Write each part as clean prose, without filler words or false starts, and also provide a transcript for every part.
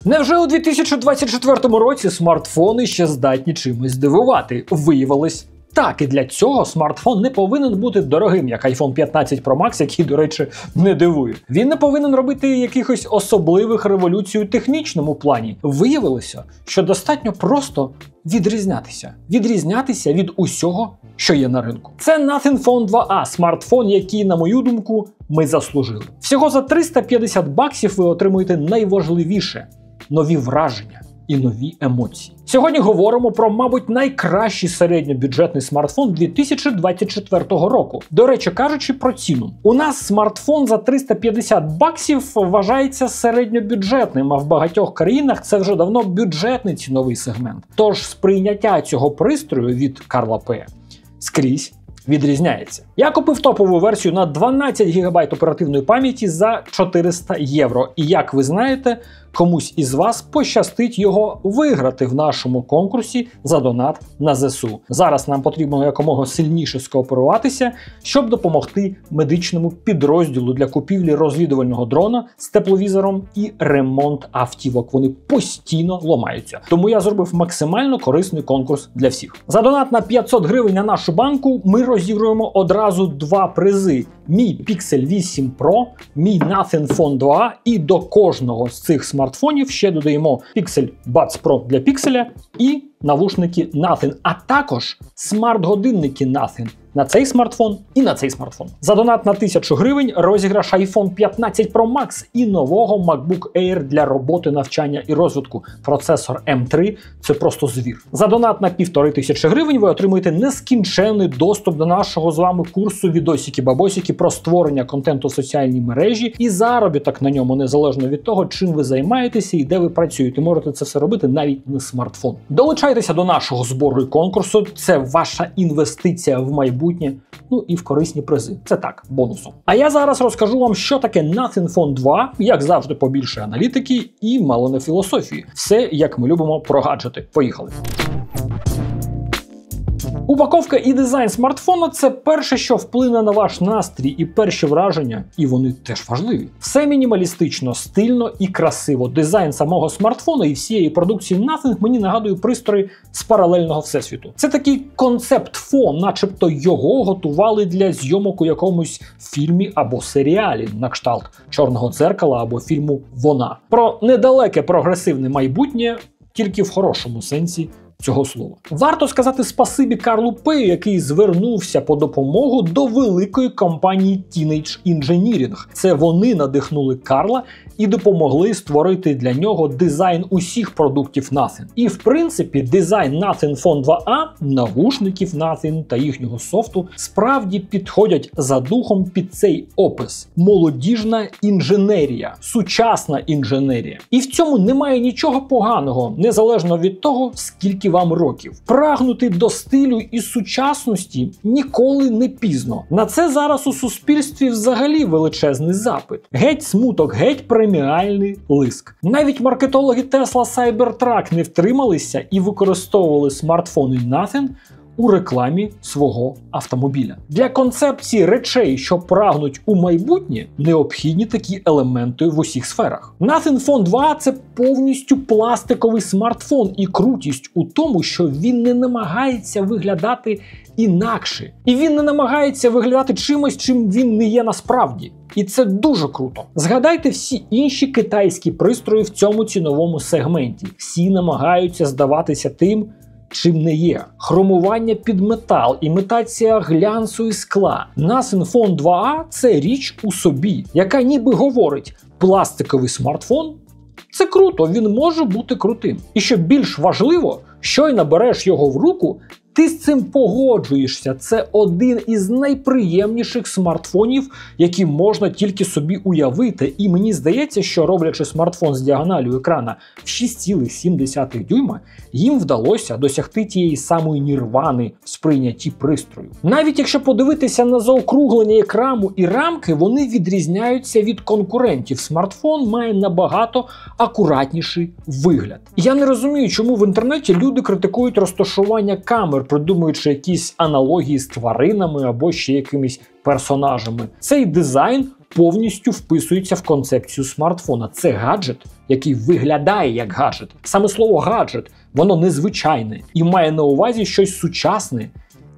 Невже у 2024 році смартфони ще здатні чимось здивувати? Виявилось, так, і для цього смартфон не повинен бути дорогим, як iPhone 15 Pro Max, який, до речі, не дивує. Він не повинен робити якихось особливих революцій у технічному плані. Виявилося, що достатньо просто відрізнятися. Відрізнятися від усього, що є на ринку. Це Nothing Phone 2A, смартфон, який, на мою думку, ми заслужили. Всього за $350 ви отримуєте найважливіше – нові враження і нові емоції. Сьогодні говоримо про, мабуть, найкращий середньобюджетний смартфон 2024 року. До речі, кажучи про ціну. У нас смартфон за $350 вважається середньобюджетним, а в багатьох країнах це вже давно бюджетний ціновий сегмент. Тож сприйняття цього пристрою від Карла П. скрізь відрізняється. Я купив топову версію на 12 ГБ оперативної пам'яті за 400 євро. І як ви знаєте, комусь із вас пощастить його виграти в нашому конкурсі за донат на ЗСУ. Зараз нам потрібно якомога сильніше скооперуватися, щоб допомогти медичному підрозділу для купівлі розвідувального дрона з тепловізором і ремонт автівок. Вони постійно ламаються. Тому я зробив максимально корисний конкурс для всіх. За донат на 500 гривень на нашу банку ми розігруємо одразу два призи. Мій Pixel 8 Pro, мій Nothing Phone 2 і до кожного з цих смартфонів ще додаємо Pixel Buds Pro для пікселя і навушники Nothing, а також смарт-годинники Nothing на цей смартфон і на цей смартфон. За донат на 1000 гривень розіграш iPhone 15 Pro Max і нового MacBook Air для роботи, навчання і розвитку. Процесор M3 – це просто звір. За донат на 1500 гривень ви отримуєте нескінченний доступ до нашого з вами курсу «Відосики-бабосики» про створення контенту в соціальній мережі і заробіток на ньому, незалежно від того, чим ви займаєтеся і де ви працюєте. Можете це все робити навіть на смартфон. Долучайтеся до нашого збору і конкурсу. Це ваша інвестиція в майбутнє. Ну і в корисні призи. Це так, бонусом. А я зараз розкажу вам, що таке Nothing Phone 2, як завжди побільше аналітики і мало не філософії. Все, як ми любимо про гаджети. Поїхали. Упаковка і дизайн смартфона – це перше, що вплине на ваш настрій і перші враження, і вони теж важливі. Все мінімалістично, стильно і красиво. Дизайн самого смартфона і всієї продукції Nothing мені нагадує пристрої з паралельного всесвіту. Це такий концепт-фон, начебто його готували для зйомок у якомусь фільмі або серіалі, на кшталт «Чорного дзеркала» або фільму «Вона». Про недалеке прогресивне майбутнє, тільки в хорошому сенсі цього слова. Варто сказати спасибі Карлу Пею, який звернувся по допомогу до великої компанії Teenage Engineering. Це вони надихнули Карла і допомогли створити для нього дизайн усіх продуктів Nothing. І в принципі дизайн Nothing Phone 2A, навушників Nothing та їхнього софту справді підходять за духом під цей опис. Молодіжна інженерія, сучасна інженерія. І в цьому немає нічого поганого, незалежно від того, скільки вам років. Прагнути до стилю і сучасності ніколи не пізно. На це зараз у суспільстві взагалі величезний запит. Геть смуток, геть преміальний лиск. Навіть маркетологи Tesla Cybertruck не втрималися і використовували смартфони Nothing у рекламі свого автомобіля. Для концепції речей, що прагнуть у майбутнє, необхідні такі елементи в усіх сферах. Nothing Phone 2 – це повністю пластиковий смартфон, і крутість у тому, що він не намагається виглядати інакше. І він не намагається виглядати чимось, чим він не є насправді. І це дуже круто. Згадайте всі інші китайські пристрої в цьому ціновому сегменті. Всі намагаються здаватися тим, чим не є. Хромування під метал, імітація глянцу і скла. Nothing Phone 2A – це річ у собі, яка ніби говорить: пластиковий смартфон – це круто, він може бути крутим. І що більш важливо, щойно береш його в руку, ти з цим погоджуєшся. Це один із найприємніших смартфонів, які можна тільки собі уявити. І мені здається, що роблячи смартфон з діагоналю екрана в 6,7 дюйма, їм вдалося досягти тієї самої нірвани в сприйнятті пристрою. Навіть якщо подивитися на заокруглення екрану і рамки, вони відрізняються від конкурентів. Смартфон має набагато акуратніший вигляд. Я не розумію, чому в інтернеті люди критикують розташування камер. придумуючи якісь аналогії з тваринами або ще якимись персонажами. Цей дизайн повністю вписується в концепцію смартфона. Це гаджет, який виглядає як гаджет. Саме слово гаджет, воно незвичайне і має на увазі щось сучасне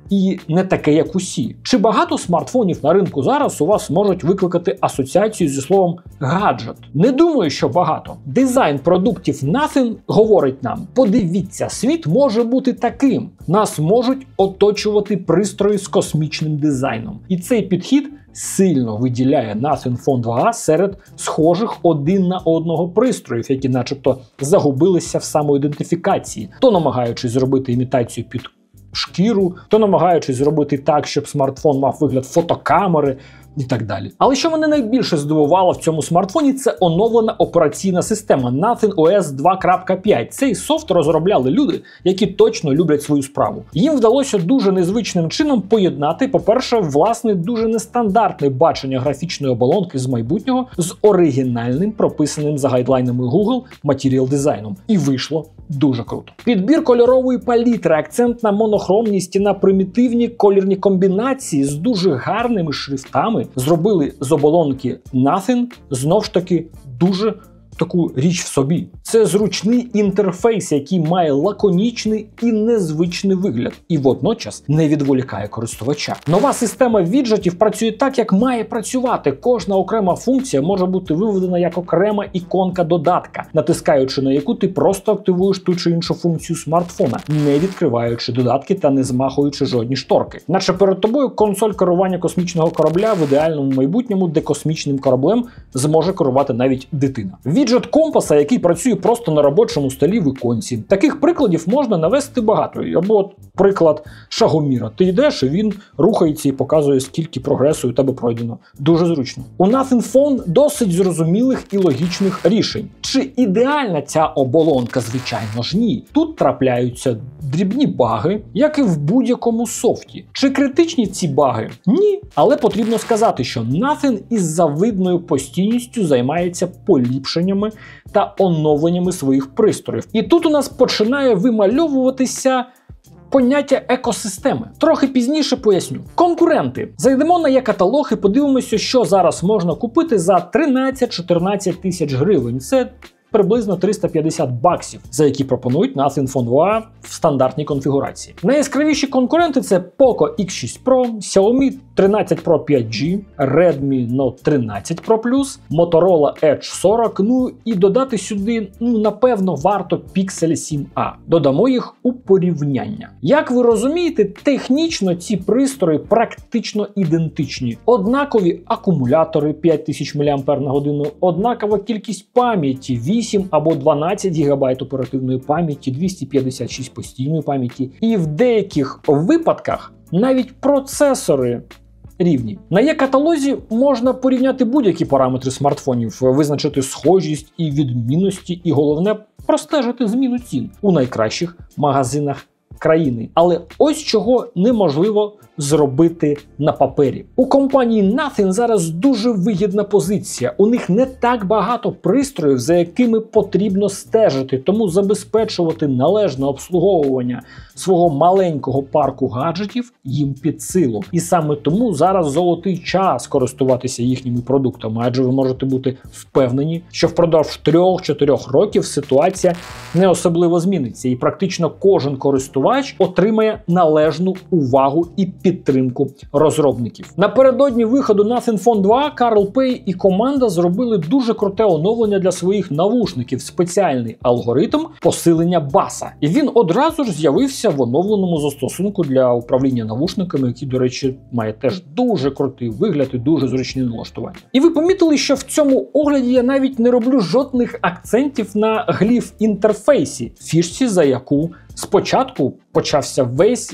і не таке, як усі. Чи багато смартфонів на ринку зараз у вас можуть викликати асоціацію зі словом гаджет? Не думаю, що багато. Дизайн продуктів Nothing говорить нам: подивіться, світ може бути таким. Нас можуть оточувати пристрої з космічним дизайном. І цей підхід сильно виділяє Nothing Phone 2 серед схожих один на одного пристроїв, які начебто загубилися в самоідентифікації, то намагаючись зробити імітацію під шкіру, то намагаючись зробити так, щоб смартфон мав вигляд фотокамери і так далі. Але що мене найбільше здивувало в цьому смартфоні, це оновлена операційна система Nothing OS 2.5. Цей софт розробляли люди, які точно люблять свою справу. Їм вдалося дуже незвичним чином поєднати, по-перше, власне, дуже нестандартне бачення графічної оболонки з майбутнього з оригінальним, прописаним за гайдлайнами Google матеріал дизайном. І вийшло дуже круто. Підбір кольорової палітри, акцент на монохромність і на примітивні колірні комбінації з дуже гарними шрифтами зробили з оболонки Nothing знов ж таки дуже таку річ в собі. Це зручний інтерфейс, який має лаконічний і незвичний вигляд, і водночас не відволікає користувача. Нова система віджетів працює так, як має працювати. Кожна окрема функція може бути виведена як окрема іконка додатка, натискаючи на яку ти просто активуєш ту чи іншу функцію смартфона, не відкриваючи додатки та не змахуючи жодні шторки. Наче перед тобою консоль керування космічного корабля в ідеальному майбутньому, де космічним кораблем зможе керувати навіть дитина. Віджет компаса, який працює просто на робочому столі в іконці. Таких прикладів можна навести багато. Або от приклад шагоміра. Ти йдеш, і він рухається і показує, скільки прогресу у тебе пройдено. Дуже зручно. У Nothing Phone досить зрозумілих і логічних рішень. Чи ідеальна ця оболонка? Звичайно ж ні. Тут трапляються дрібні баги, як і в будь-якому софті. Чи критичні ці баги? Ні. Але потрібно сказати, що Nothing із завидною постійністю займається поліпшеннями та оновленнями своїх пристроїв. І тут у нас починає вимальовуватися поняття екосистеми. Трохи пізніше поясню. Конкуренти. Зайдемо на є-каталог і подивимося, що зараз можна купити за 13-14 тисяч гривень. Це приблизно 350 баксів, за які пропонують Nothing Phone 2 в стандартній конфігурації. Найяскравіші конкуренти – це Poco X6 Pro, Xiaomi 13 Pro 5G, Redmi Note 13 Pro Plus, Motorola Edge 40, ну і додати сюди, напевно, варто Pixel 7a. Додамо їх у порівняння. Як ви розумієте, технічно ці пристрої практично ідентичні. Однакові акумулятори 5000 мАч, однакова кількість пам'яті 8 або 12 ГБ оперативної пам'яті, 256 постійної пам'яті. І в деяких випадках навіть процесори рівні. На є-каталозі можна порівняти будь-які параметри смартфонів, визначити схожість і відмінності, і головне – простежити зміну цін у найкращих магазинах країни. Але ось чого неможливо зробити на папері. У компанії Nothing зараз дуже вигідна позиція. У них не так багато пристроїв, за якими потрібно стежити, тому забезпечувати належне обслуговування свого маленького парку гаджетів їм під силу. І саме тому зараз золотий час користуватися їхніми продуктами, адже ви можете бути впевнені, що впродовж 3-4 років ситуація не особливо зміниться, і практично кожен користувач отримає належну увагу і підтримку розробників. Напередодні виходу Nothing Phone 2 Карл Пей і команда зробили дуже круте оновлення для своїх навушників, спеціальний алгоритм посилення баса. І він одразу ж з'явився в оновленому застосунку для управління навушниками, який, до речі, має теж дуже крутий вигляд і дуже зручні налаштування. І ви помітили, що в цьому огляді я навіть не роблю жодних акцентів на гліф інтерфейсі, фішці, за яку спочатку почався весь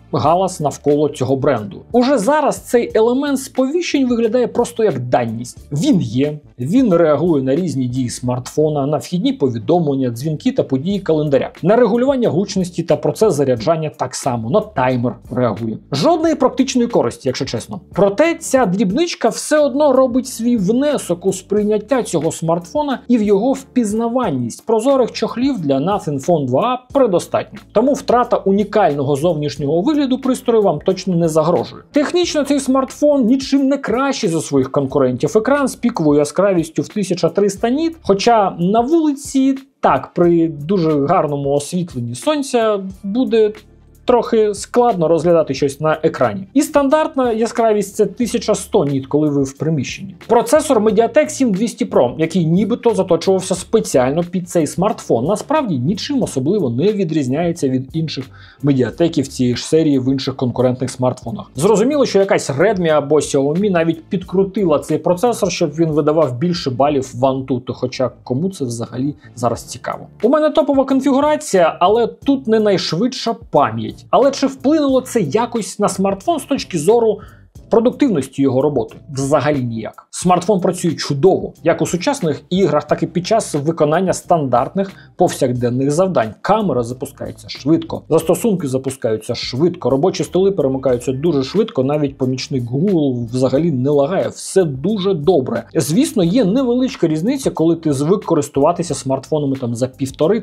галас навколо цього бренду. Уже зараз цей елемент сповіщень виглядає просто як даність. Він є, він реагує на різні дії смартфона, на вхідні повідомлення, дзвінки та події календаря, на регулювання гучності та процес заряджання так само, на таймер реагує. Жодної практичної користі, якщо чесно. Проте ця дрібничка все одно робить свій внесок у сприйняття цього смартфона і в його впізнаванність. Прозорих чохлів для Nothing Phone 2 предостатньо. Тому втрата унікального зовнішнього вигляду пристрою вам точно не загрожує. Технічно цей смартфон нічим не кращий за своїх конкурентів. Екран з піковою яскравістю в 1300 ніт, хоча на вулиці так, при дуже гарному освітленні сонця буде трохи складно розглядати щось на екрані. І стандартна яскравість – це 1100 ніт, коли ви в приміщенні. Процесор Mediatek 7200 Pro, який нібито заточувався спеціально під цей смартфон, насправді нічим особливо не відрізняється від інших Mediatekів цієї ж серії в інших конкурентних смартфонах. Зрозуміло, що якась Redmi або Xiaomi навіть підкрутила цей процесор, щоб він видавав більше балів в Antutu, хоча кому це взагалі зараз цікаво. У мене топова конфігурація, але тут не найшвидша пам'ять. Але чи вплинуло це якось на смартфон з точки зору продуктивності його роботи? Взагалі ніяк. Смартфон працює чудово, як у сучасних іграх, так і під час виконання стандартних повсякденних завдань. Камера запускається швидко, застосунки запускаються швидко, робочі столи перемикаються дуже швидко, навіть помічник Google взагалі не лагає, все дуже добре. Звісно, є невеличка різниця, коли ти звик користуватися смартфонами там за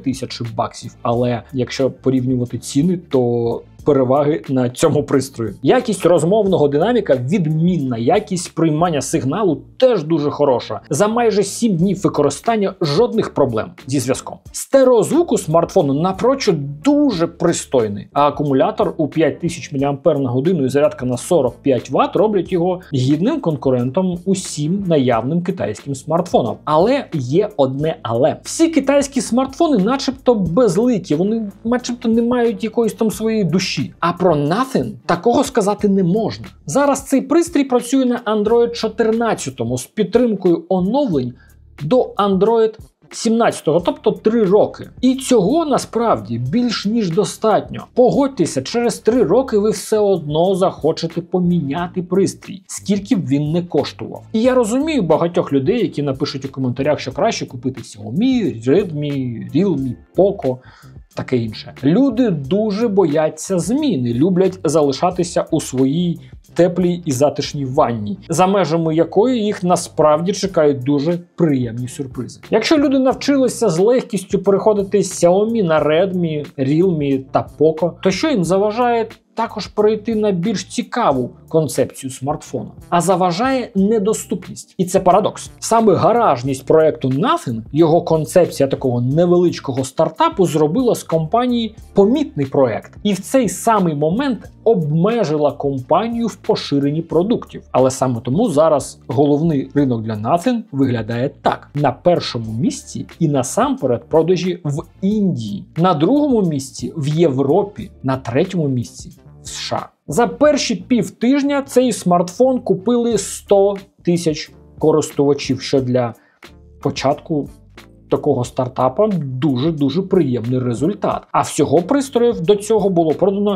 $1500, але якщо порівнювати ціни, то переваги на цьому пристрої. Якість розмовного динаміка відмінна, якість приймання сигналу теж дуже хороша. За майже 7 днів використання жодних проблем зі зв'язком. Стереозвук у смартфону напрочуд дуже пристойний, а акумулятор у 5000 мАч і зарядка на 45 Вт роблять його гідним конкурентом усім наявним китайським смартфонам. Але є одне але. Всі китайські смартфони начебто безликі, вони начебто не мають якоїсь там своєї душі. А про Nothing такого сказати не можна. Зараз цей пристрій працює на Android 14 з підтримкою оновлень до Android 17-го, тобто 3 роки. І цього насправді більш ніж достатньо. Погодьтеся, через 3 роки ви все одно захочете поміняти пристрій, скільки б він не коштував. І я розумію багатьох людей, які напишуть у коментарях, що краще купити Xiaomi, Redmi, Realme, Poco, таке інше. Люди дуже бояться зміни, люблять залишатися у своїй теплій і затишній ванні, за межами якої їх насправді чекають дуже приємні сюрпризи. Якщо люди навчилися з легкістю переходити з Xiaomi на Redmi, Realme та Poco, то що їм заважає також перейти на більш цікаву концепцію смартфона? А заважає недоступність. І це парадокс. Саме гаражність проекту Nothing, його концепція такого невеличкого стартапу, зробила з компанії помітний проект. І в цей самий момент обмежила компанію в поширенні продуктів. Але саме тому зараз головний ринок для Nothing виглядає так. На першому місці і насамперед продажі в Індії. На другому місці в Європі. На третьому місці в США. За перші півтижня цей смартфон купили 100 тисяч користувачів, що для початку такого стартапа дуже-дуже приємний результат. А всього пристроїв до цього було продано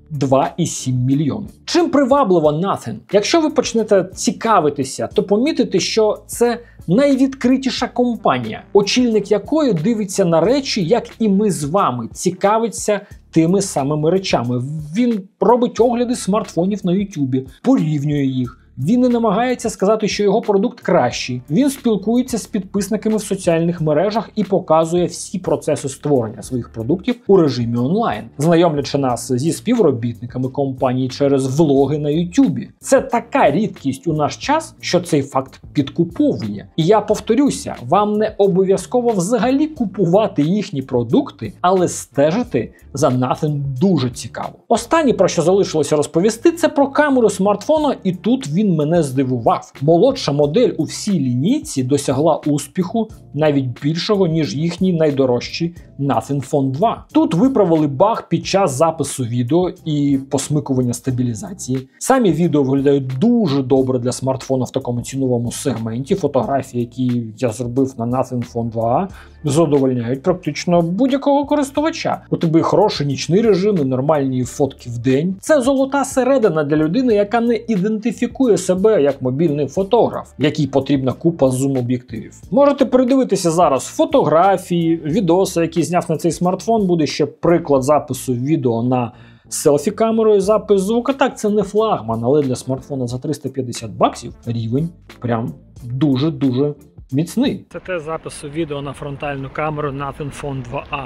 2,7 мільйони. Чим приваблива Nothing? Якщо ви почнете цікавитися, то помітите, що це найвідкритіша компанія, очільник якої дивиться на речі, як і ми з вами, цікавиться тими самими речами. Він робить огляди смартфонів на YouTube, порівнює їх. Він не намагається сказати, що його продукт кращий. Він спілкується з підписниками в соціальних мережах і показує всі процеси створення своїх продуктів у режимі онлайн, знайомлячи нас зі співробітниками компанії через влоги на YouTube. Це така рідкість у наш час, що цей факт підкуповує. І я повторюся, вам не обов'язково взагалі купувати їхні продукти, але стежити за Nothing дуже цікаво. Останнє, про що залишилося розповісти, це про камеру смартфона, і тут він мене здивував. Молодша модель у всій лінійці досягла успіху навіть більшого, ніж їхній найдорожчий Nothing Phone 2. Тут виправили баг під час запису відео і посмикування стабілізації. Самі відео виглядають дуже добре для смартфона в такому ціновому сегменті. Фотографії, які я зробив на Nothing Phone 2, задовольняють практично будь-якого користувача. У тебе хороший нічний режим і нормальні фотки в день. Це золота середина для людини, яка не ідентифікує себе як мобільний фотограф, якій потрібна купа зум-об'єктивів. Можете передивитися зараз фотографії, відоси, які зняв на цей смартфон. Буде ще приклад запису відео на селфі-камерою, запис звука. Так, це не флагман, але для смартфона за 350 баксів рівень прям дуже-дуже міцний. Це те запису відео на фронтальну камеру Nothing Phone 2A.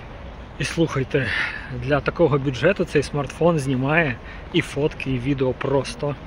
І слухайте, для такого бюджету цей смартфон знімає і фотки, і відео просто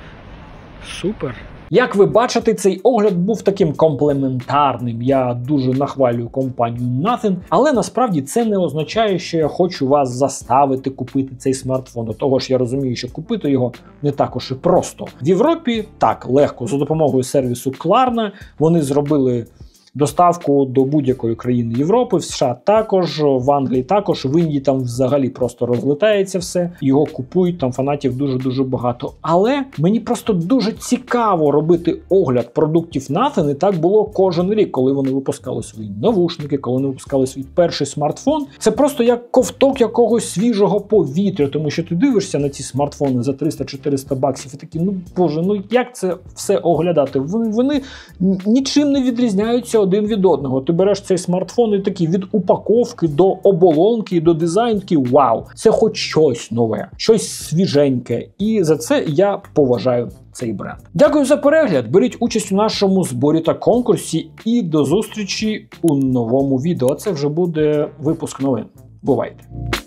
супер. Як ви бачите, цей огляд був таким комплементарним. Я дуже нахвалюю компанію Nothing, але насправді це не означає, що я хочу вас заставити купити цей смартфон. До того ж, я розумію, що купити його не також і просто. В Європі так легко, за допомогою сервісу Klarna вони зробили доставку до будь-якої країни Європи, в США також, в Англії також, в Індії там взагалі просто розлітається все, його купують, там фанатів дуже-дуже багато. Але мені просто дуже цікаво робити огляд продуктів Nothing, і так було кожен рік, коли вони випускали свої навушники, коли вони випускали свій перший смартфон. Це просто як ковток якогось свіжого повітря, тому що ти дивишся на ці смартфони за 300-400 баксів і такі, ну боже, ну як це все оглядати? Вони нічим не відрізняються один від одного. Ти береш цей смартфон і такий від упаковки до оболонки, до дизайнки, вау, це хоч щось нове, щось свіженьке. І за це я поважаю цей бренд. Дякую за перегляд, беріть участь у нашому зборі та конкурсі і до зустрічі у новому відео. Це вже буде випуск новин. Бувайте!